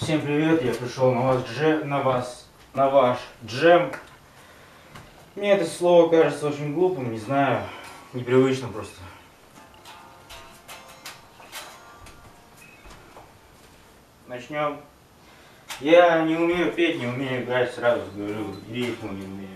Всем привет, я пришел на ваш джем. Мне это слово кажется очень глупым, не знаю, непривычным просто. Начнем. Я не умею петь, не умею играть, сразу говорю, рифму не умею.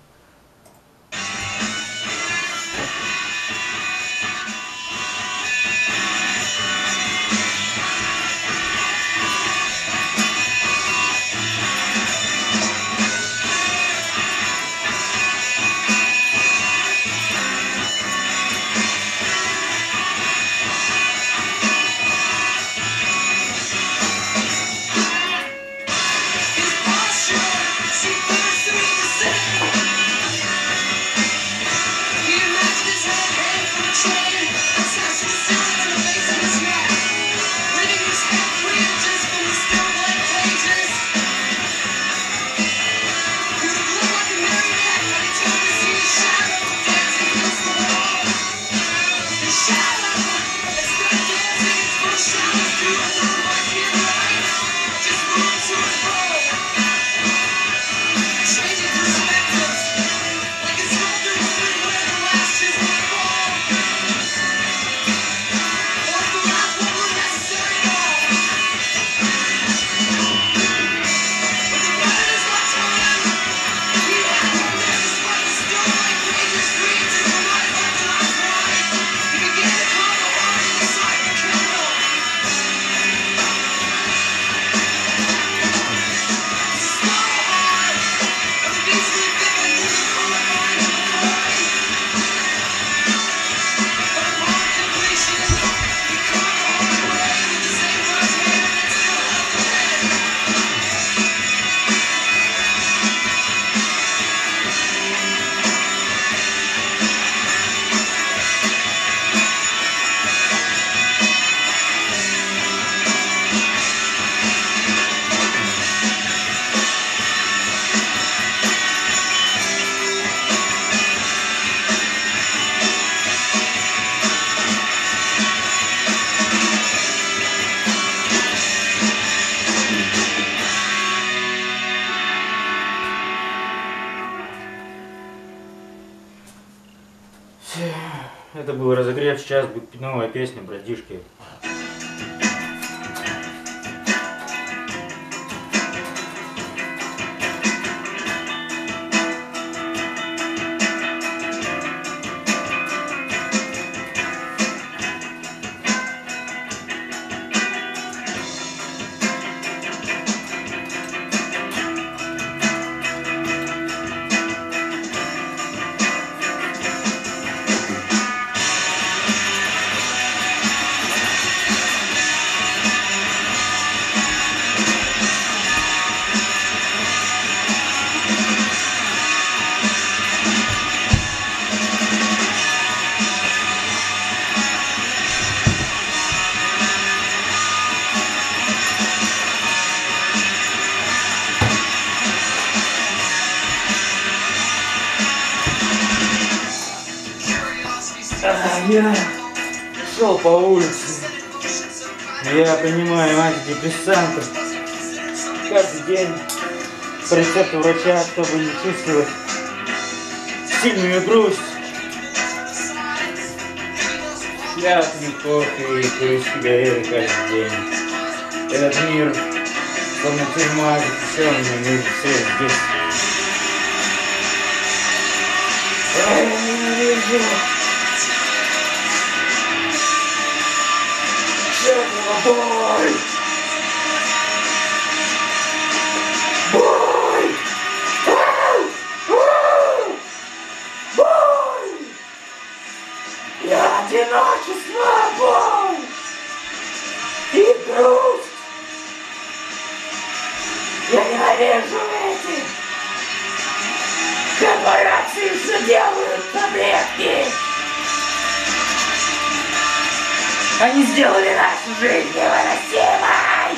Это был разогрев, сейчас будет новая песня «Братишки». Я шел по улице, я принимаю антидепрессанты каждый день по рецепту врача, чтобы не чувствовать сильную грусть. Я пью кофе и курю сигареты каждый день. Этот мир, словно тюрьма, заключенный мир, все здесь. Я ненавижу. Бой! Бой! Бой! Я одиночество, бой! И грусть! Я ненавижу эти корпорации, что делают таблетки! Они сделали нашу жизнь невыносимой!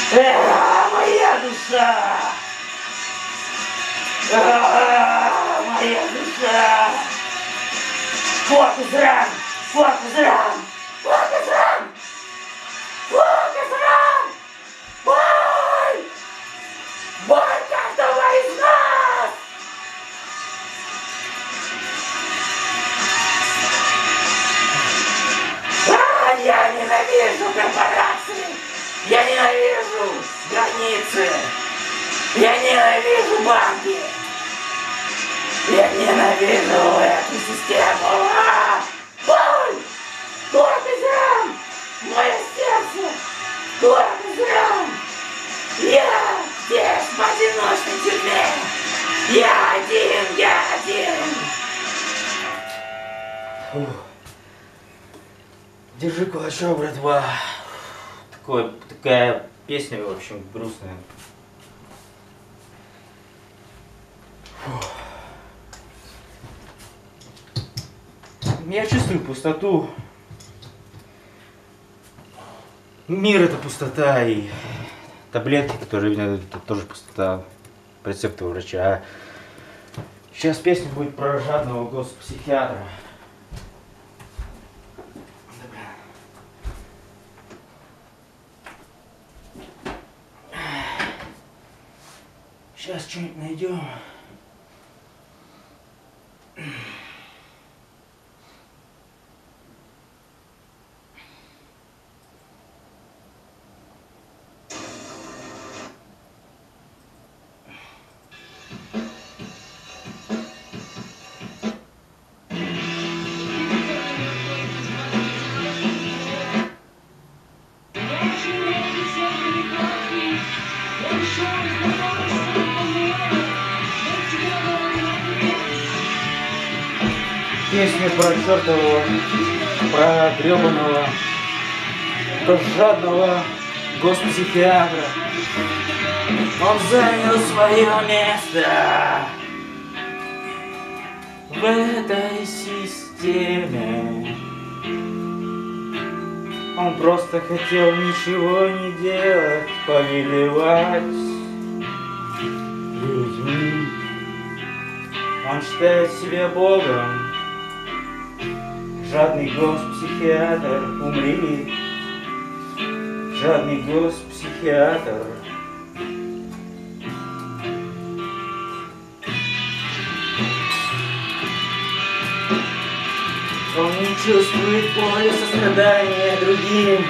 Моя душа! Моя душа! Focus run! Focus run! Focus run! Focus run! Бой! Бой каждого из нас! Я ненавижу корпорации! Я ненавижу границы! Я ненавижу банки! Я ненавижу эту систему! Бой! Корпус! Мое сердце! Корпус! Я здесь в одиночной тюрьме! Я один! Фух. Держи кулачок, братва. Такая песня, в общем, грустная. Фух. Я чувствую пустоту. Мир — это пустота, и таблетки, которые мне дают, это тоже пустота. По рецепту врача. Сейчас песня будет про жадного госпсихиатра. Сейчас что-нибудь найдем. Песня про чертового, про гребаного, про жадного госпсихиатра. Он занял свое место в этой системе. Он просто хотел ничего не делать, повелевать людьми. Он считает себя Богом. Жадный госпсихиатр, умри. Жадный госпсихиатр. Он не чувствует боли, сострадания другим.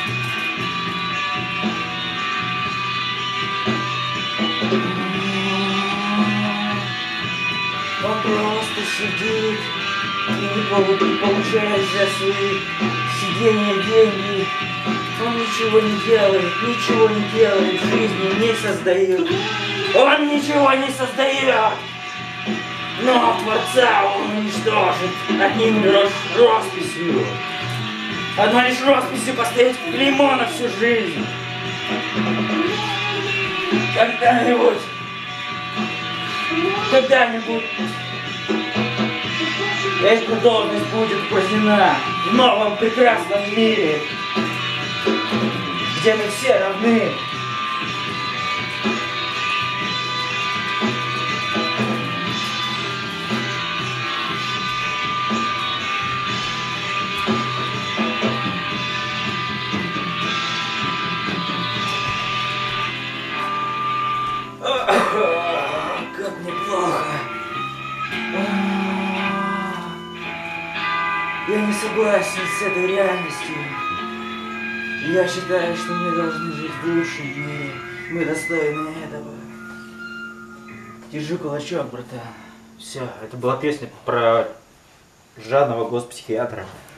Он просто сидит и не получает за свои сидения деньги. Он ничего не делает, жизни не создает. Он ничего не создает. Но Творца он уничтожит одним росписью. Одной лишь росписью поставить клеймо на всю жизнь. Когда-нибудь эта должность будет упразднена в новом прекрасном мире, где мы все равны. Как мне плохо. Я не согласен с этой реальностью. Я считаю, что мы должны жить в лучшие дни. Мы достойны этого. Держи кулачок, братан. Все, это была песня про жадного госпсихиатра.